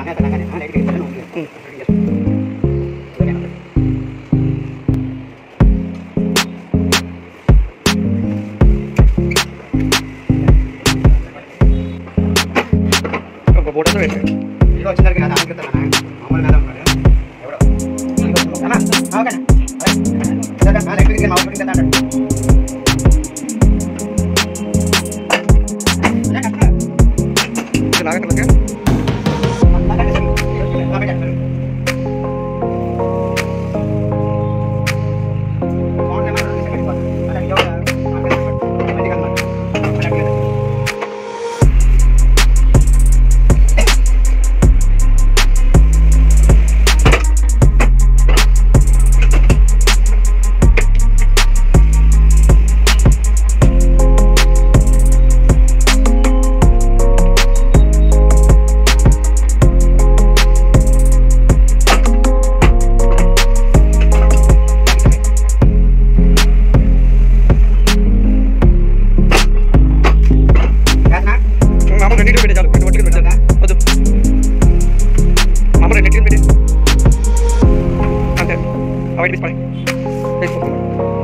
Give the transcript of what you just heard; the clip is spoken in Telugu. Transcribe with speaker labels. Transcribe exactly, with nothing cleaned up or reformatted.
Speaker 1: బోటతో పెట్టండి
Speaker 2: ఇది వచ్చిందరికి కదా అనుకుంటున్నా మామూలు కదా ఉన్నాడు ఎవడో అమ్మా ఓకేనా అదే నా ఎలక్ట్రిక్ మౌస్ పెట్టి కదా
Speaker 1: ఇది లాగండి okay Awak di depan. Facebook.